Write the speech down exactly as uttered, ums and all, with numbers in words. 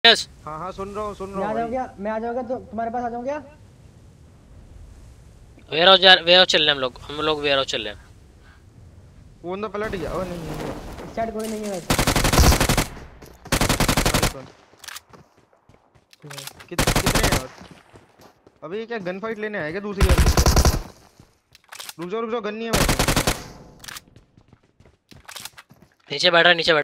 Yes हाँ हाँ सुन रहा हूँ सुन मैं रहा आ हूँ जाऊँ भाई। क्या? मैं आ जाऊँगा तो तुम्हारे पास आ जाऊँ क्या? वेयर हाउस जा वेयर हाउस चल रहे हैं हम लोग हम लोग वेयर हाउस चल रहे हैं। वो बंदा पलट गया। ओ नहीं नहीं है। इस साइड कोई नहीं है वैसे। Nice one. कित कितने हैं और? अबे ये क्या गन फाइट लेने आए क्या दूसरी वाली? रुक जाओ रुक जाओ, गन नहीं है मेरे को। नीचे बैठा नीचे बैठा